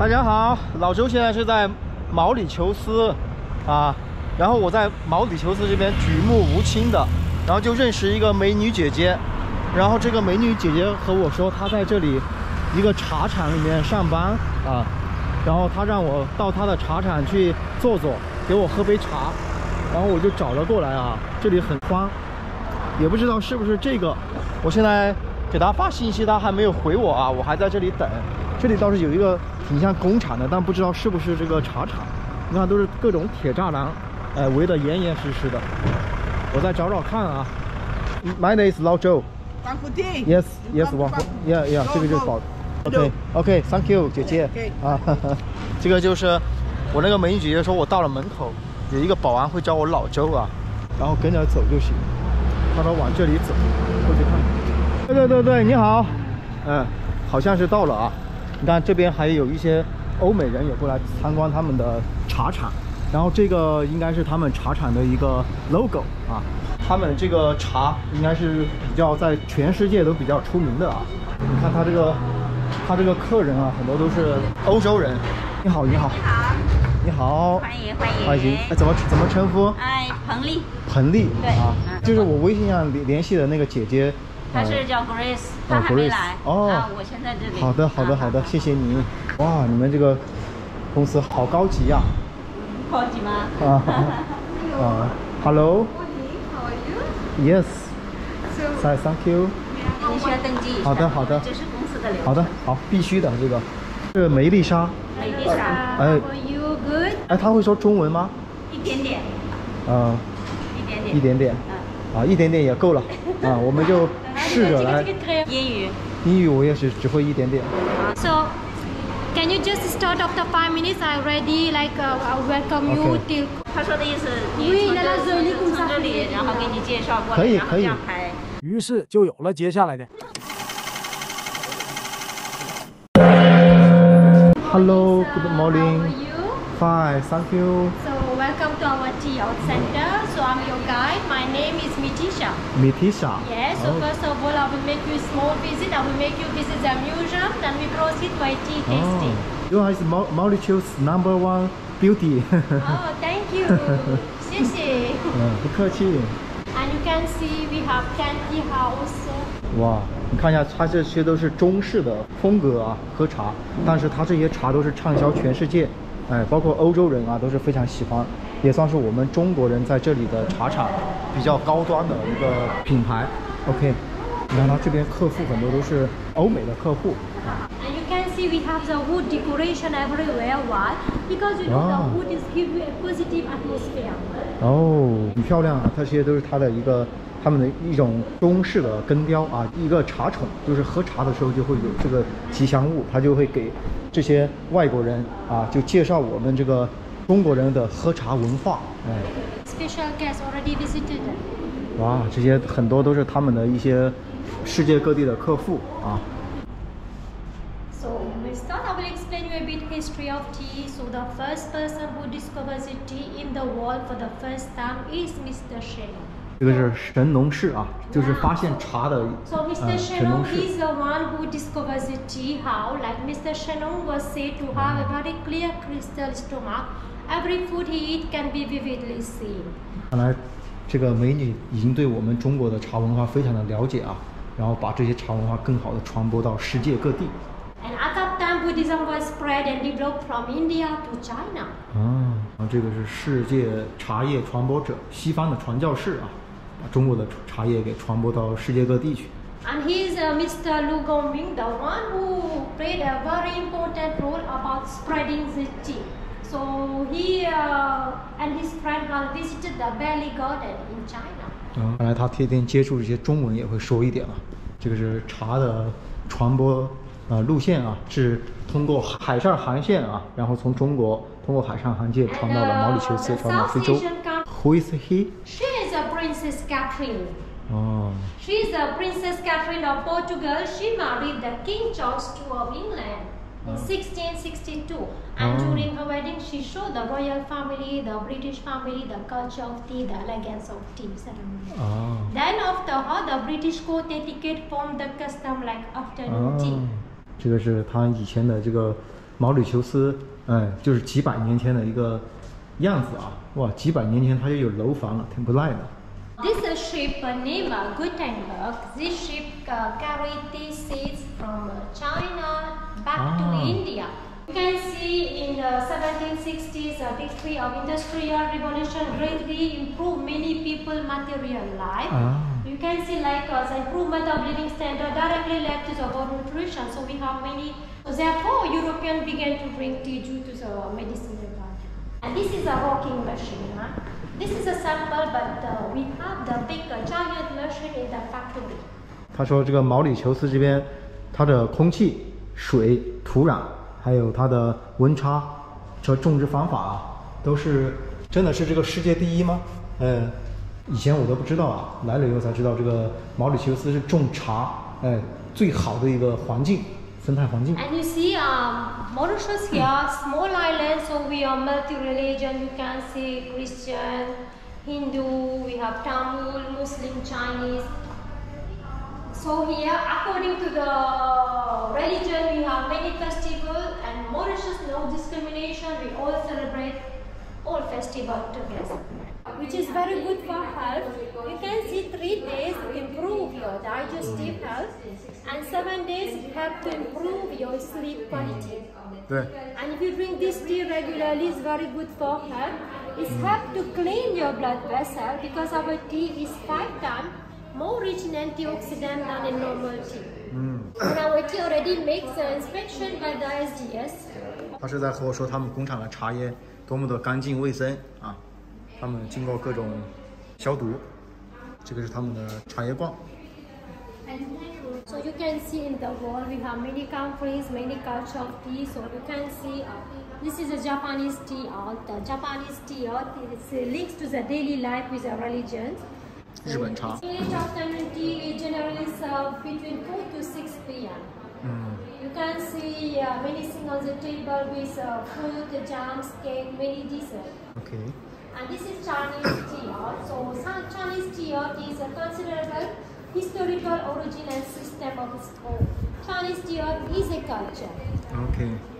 大家好，老周现在是在毛里求斯啊，然后我在毛里求斯这边举目无亲的，然后就认识一个美女姐姐，然后这个美女姐姐和我说她在这里一个茶厂里面上班啊，然后她让我到她的茶厂去坐坐，给我喝杯茶，然后我就找了过来啊，这里很荒，也不知道是不是这个，我现在给她发信息，她还没有回我啊，我还在这里等。这里倒是有一个挺像工厂的，但不知道是不是这个茶厂。你看，都是各种铁栅栏，围得严严实实的。我再找找看啊。My name is 老周。Yes, yes, 网红。Yeah, 这个就是宝。OK, Thank you， 姐姐。啊，这个就是我那个美女姐姐说，我到了门口有一个保安会叫我老周啊，然后跟着走就行。他说往这里走，过去看。对，你好。好像是到了啊。你看这边还有一些欧美人也过来参观他们的茶厂，然后这个应该是他们茶厂的一个 logo 啊。他们这个茶应该是比较在全世界都比较出名的啊。你看他这个客人啊，很多都是欧洲人。你好。你好，欢迎。怎么称呼？彭丽。 对啊，就是我微信上联系的那个姐姐。 她是叫 Grace， 她还没来。我先在这里。 好的，谢谢你。哇，你们这个公司好高级呀！ 高级吗 ？Hello。 How are you? Yes. Thank you. 你需要登记一下。 好的。 这是公司的流程。 好，必须的这个。是梅丽莎。 How are you? Good. 她会说中文吗？ 一点点。 一点点。一点点也够了啊，我们就试着来。英语我也是只会一点点。 So, can you just start after 5 minutes? I'm ready. Like welcome you till. 他说的意思，你从这里，然后给你介绍过来，然后这样拍。 于是就有了接下来的。 Hello, good morning. How are you? Fine, thank you. So welcome to our tea out center. So I'm your guide. My name is Mitisha. Mitisha. Yes. So first of all, I will make you a small visit. I will make you visit the museum. Then we proceed by tea tasting. You are Mauritius #1 beauty. Oh, thank you. 谢谢。 不客气。 And you can see we have 10 tea house. 哇，你看一下，它这些都是中式的风格啊，喝茶，但是它这些茶都是畅销全世界。包括欧洲人啊都是非常喜欢，也算是我们中国人在这里的茶厂比较高端的一个品牌。OK， 你看他这边客户很多都是欧美的客户啊。 And you can see we have the wood decoration everywhere. Why? Because you know the wood is give you a positive atmosphere. 很漂亮啊！这些都是他们的一种中式的根雕啊，一个茶宠，就是喝茶的时候就会有这个吉祥物，它就会给这些外国人啊，就介绍我们这个中国人的喝茶文化。 Special guest already visited. 哇，这些很多都是他们的一些世界各地的客户啊。 So we start. I will explain you a bit history of tea. So the first person who discovers tea in the world for the first time is Mr. Shenong. 这个是神农氏啊，就是发现茶的 So Mr. Shenong is the one who discovers the tea. How? Like Mr. Shenong was said to have a very clear crystal stomach. Every food he eat can be vividly seen. 看来这个美女已经对我们中国的茶文化非常的了解啊，然后把这些茶文化更好的传播到世界各地。 And at that time, Buddhism was spread and developed from India to China. 这个是世界茶叶传播者，西方的传教士啊。把中国的茶叶给传播到世界各地去。 And he is Mr. Lu Gongming, the one who played a very important role about spreading the tea. So he and his friend have visited the Belly Garden in China. 看来他天天接触这些中文也会说一点了。这个是茶的传播路线啊，是通过海上航线啊，然后从中国通过海上航线传到了毛里求斯，传到非洲。Who is he? She is a Princess Catherine. She is the Princess Catherine of Portugal. She married the King Charles II of England in 1662. And during her wedding, she showed the royal family, the British family, the culture of tea, the elegance of tea ceremony. Then after her, the British court etiquette formed the custom like afternoon tea. 这个是他以前的这个毛里求斯，就是几百年前的一个样子啊！哇，几百年前它就有楼房了，挺不赖的。 This is a ship named Gutenberg. This ship carried tea seeds from China back to India. You can see in the 1760s, the victory of Industrial Revolution greatly improved many people's material life. You can see like the improvement of living standard directly led to the good nutrition. So we have many. Therefore, Europeans began to drink tea due to the medicinal value. And this is a rocking machine. This is a sample, but we have the big giant machine in the factory. 他说这个毛里求斯这边，它的空气、水、土壤，还有它的温差和种植方法啊，都是真的是这个世界第一吗？以前我都不知道啊，来了以后才知道这个毛里求斯是种茶，最好的一个环境。生态环境。 And you see, Mauritius here, small island, so we are multi-religion. You can see Christian, Hindu, we have Tamil, Muslim, Chinese. So here, according to the religion, we have many festivals, and Mauritius no discrimination. We all celebrate all festivals together, which is very good for health. You can see 3 days improve your digestive health, and 7 days help to improve your sleep quality. And if you drink this tea regularly, it's very good for health. It's help to clean your blood vessel because our tea is 5 times more rich in antioxidant than in normal tea. And our tea already makes an inspection by the SDS. 他是在和我说他们工厂的茶叶多么的干净卫生啊，他们经过各种消毒。这个是他们的茶叶罐。 So you can see in the world we have many countries, many culture of tea. So you can see this is a Japanese tea art. The Japanese tea art links to the daily life with the religion. 日本茶。 English afternoon tea is generally served between 4 to 6 p.m. You can see many things on the table with fruit, jams, cake, many desserts. Okay. And this is Chinese tea art. So Chinese tea art is a considerable historical origin and system of its own. Chinese tea art is a culture. Okay.